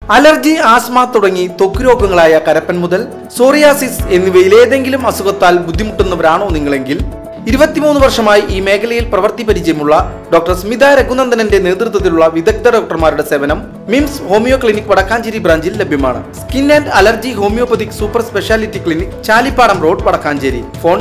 Allergy, asthma തുടങ്ങി ത്വക്ക് രോഗങ്ങളായ കരപ്പൻ മുതൽ സോറിയാസിസ് എന്നിവയിലേതെങ്കിലും അസുഖത്താൽ ബുദ്ധിമുട്ടുന്നവരാണോ നിങ്ങളെങ്കിൽ 23 വർഷമായി ഈ മേഖലയിൽ പ്രവൃത്തി പരിചയമുള്ള ഡോക്ടർ സ്മിത രഘുനന്ദനന്റെ നേതൃത്വത്തിലുള്ള വിദഗ്ധ ഡോക്ടർമാരുടെ സേവനം മിംസ് ഹോമിയോ ക്ലിനിക് വടക്കാഞ്ചേരി ബ്രാഞ്ചിൽ ലഭ്യമാണ്. Skin and allergy homeopathic super speciality clinic, Chalippadam road, Vadakkanchery. Phone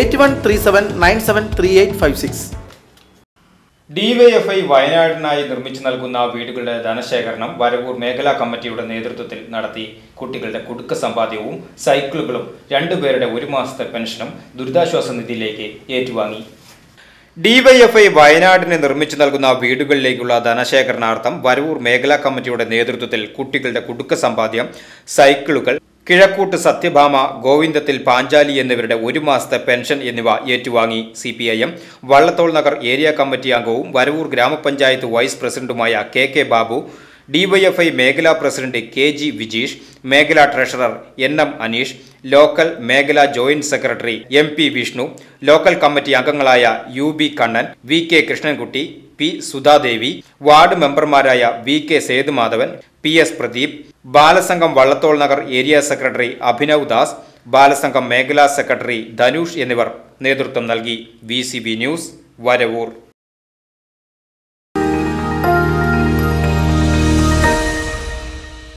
8137973856. DYFI വയനാടിനായി നിർമ്മിച്ചു നൽകുന്ന വീടുകളുടെ ധനശേഖരണം വരവൂർ മേഖലാ കമ്മിറ്റിയുടെ നേതൃത്വത്തിൽ നടത്തി. കുട്ടികളുടെ കുടുക്ക സമ്പാദ്യവും സൈക്കിളുകളും 2 പേരുടെ 1 മാസത്തെ പെൻഷനും ദുരിതാശ്വാസ നിധിയിലേക്ക് ഏറ്റുവാങ്ങി. ഡിവൈഎഫ്ഐ വയനാടിന് നിർമ്മിച്ചു നൽകുന്ന വീടുകളിലേക്കുള്ള ധനശേഖരണാർത്ഥം വരവൂർ മേഖലാ കമ്മിറ്റിയുടെ നേതൃത്വത്തിൽ കുട്ടികളുടെ കുടുക്ക സമ്പാദ്യം, സൈക്കിളുകൾ, കിഴക്കൂട്ട് സത്യഭാമ, ഗോവിന്ദത്തിൽ പാഞ്ചാലി എന്നിവരുടെ 1 മാസത്തെ പെൻഷൻ എന്നിവ ഏറ്റുവാങ്ങി. CPIM Vallathol Nagar area committee അംഗവും വരവൂർ ഗ്രാമപഞ്ചായത്ത് വൈസ് പ്രസിഡന്റുമായ KK ബാബു, ഡിവൈഎഫ്ഐ മേഖലാ പ്രസിഡന്റ് KG വിജീഷ്, മേഖലാ ട്രഷറർ NM അനീഷ്, ലോക്കൽ മേഖലാ joint secretary MP Vishnu, local committee അംഗങ്ങളായ UB Kannan, VK Krishnankutty, P Sudhadevi, ward മെമ്പർമാരായ VK Sethumadhavan, PS Pradeep, Balasangham Vallathol Nagar area secretary Abhinav Das, Balasangham മേഖലാ സെക്രട്ടറി ധനുഷ് എന്നിവർ നേതൃത്വം നൽകി. VCB news, Varavoor.